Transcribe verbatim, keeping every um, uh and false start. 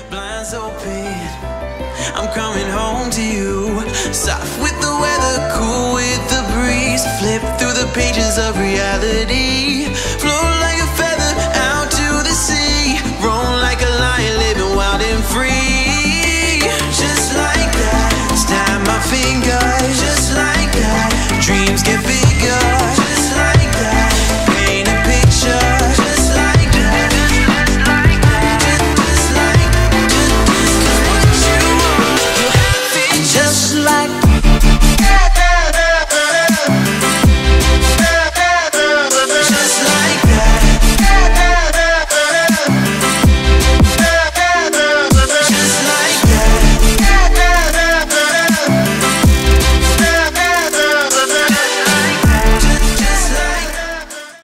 blinds open, I'm coming home to you. Soft with the weather, cool with the breeze. Flip through the pages of reality.